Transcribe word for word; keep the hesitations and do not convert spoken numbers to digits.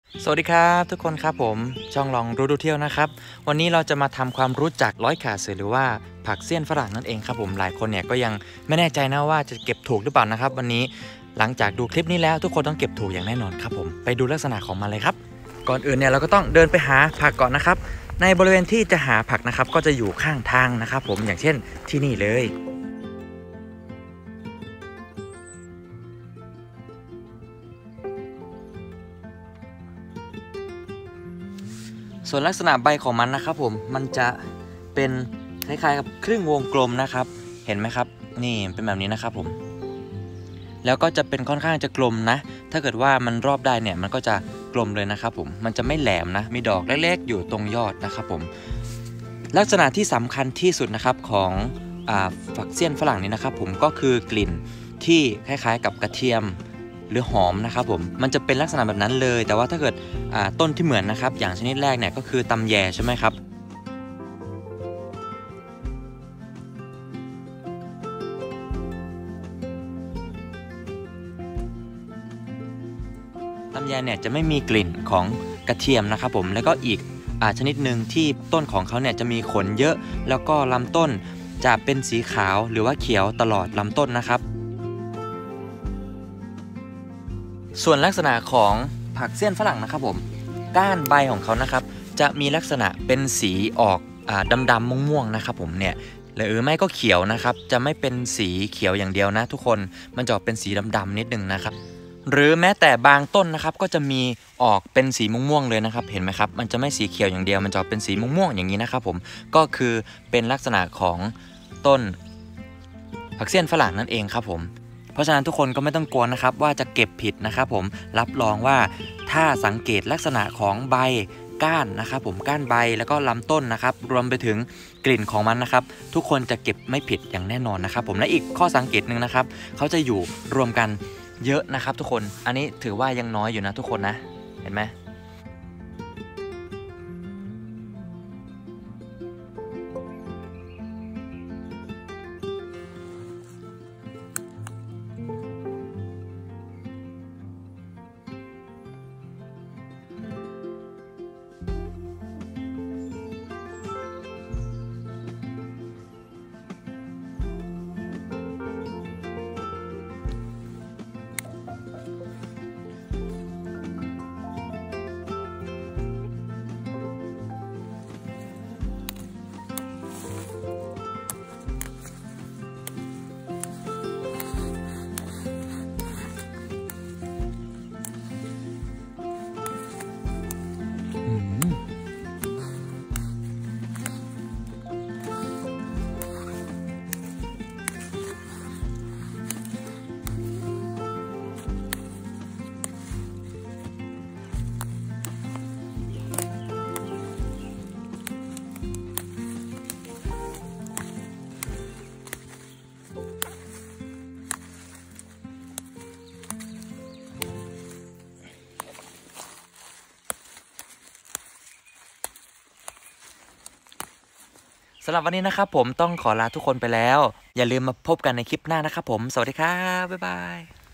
สวัสดีครับทุกคนครับผมช่องลองรู้ดูเที่ยวนะครับวันนี้เราจะมาทำความรู้จักร้อยขาเสือหรือว่าผักเสี้ยนฝรั่งนั่นเองครับผมหลายคนเนี่ยก็ยังไม่แน่ใจนะว่าจะเก็บถูกหรือเปล่านะครับวันนี้หลังจากดูคลิปนี้แล้วทุกคนต้องเก็บถูกอย่างแน่นอนครับผมไปดูลักษณะของมันเลยครับก่อนอื่นเนี่ยเราก็ต้องเดินไปหาผักก่อนนะครับในบริเวณที่จะหาผักนะครับก็จะอยู่ข้างทางนะครับผมอย่างเช่นที่นี่เลยส่วนลักษณะใบของมันนะครับผมมันจะเป็นคล้ายๆกับครึ่งวงกลมนะครับเห็นไหมครับนี่เป็นแบบนี้นะครับผมแล้วก็จะเป็นค่อนข้างจะกลมนะถ้าเกิดว่ามันรอบได้เนี่ยมันก็จะกลมเลยนะครับผมมันจะไม่แหลมนะมีดอกเล็กๆอยู่ตรงยอดนะครับผมลักษณะที่สำคัญที่สุดนะครับของฝักเสี้ยนฝรั่งนี้นะครับผมก็คือกลิ่นที่คล้ายๆกับกระเทียมหรือหอมนะครับผมมันจะเป็นลักษณะแบบนั้นเลยแต่ว่าถ้าเกิดต้นที่เหมือนนะครับอย่างชนิดแรกเนี่ยก็คือตำแยใช่ไหมครับตำแยเนี่ยจะไม่มีกลิ่นของกระเทียมนะครับผมแล้วก็อีกชนิดหนึ่งที่ต้นของเขาเนี่ยจะมีขนเยอะแล้วก็ลำต้นจะเป็นสีขาวหรือว่าเขียวตลอดลำต้นนะครับส่วนลักษณะของผักเสี้ยนฝรั่งนะครับผมก้านใบของเขานะครับจะมีลักษณะเป็นสีออกดำๆม่วงๆนะครับผมเนี่ยหรือไม่ก็เขียวนะครับจะไม่เป็นสีเขียวอย่างเดียวนะทุกคนมันจะออกเป็นสีดำๆนิดนึงนะครับหรือแม้แต่บางต้นนะครับก็จะมีออกเป็นสีม่วงๆเลยนะครับเห็นไหมครับมันจะไม่สีเขียวอย่างเดียวมันจะเป็นสีม่วงๆอย่างนี้นะครับผมก็คือเป็นลักษณะของต้นผักเสี้ยนฝรั่งนั่นเองครับผมเพราะฉะนั้นทุกคนก็ไม่ต้องกลัวนะครับว่าจะเก็บผิดนะครับผมรับรองว่าถ้าสังเกตลักษณะของใบก้านนะครับผมก้านใบแล้วก็ลำต้นนะครับรวมไปถึงกลิ่นของมันนะครับทุกคนจะเก็บไม่ผิดอย่างแน่นอนนะครับผมและอีกข้อสังเกตหนึ่งนะครับเขาจะอยู่รวมกันเยอะนะครับทุกคนอันนี้ถือว่ายังน้อยอยู่นะทุกคนนะเห็นไหมสำหรับวันนี้นะครับผมต้องขอลาทุกคนไปแล้วอย่าลืมมาพบกันในคลิปหน้านะครับผมสวัสดีครับบ๊ายบาย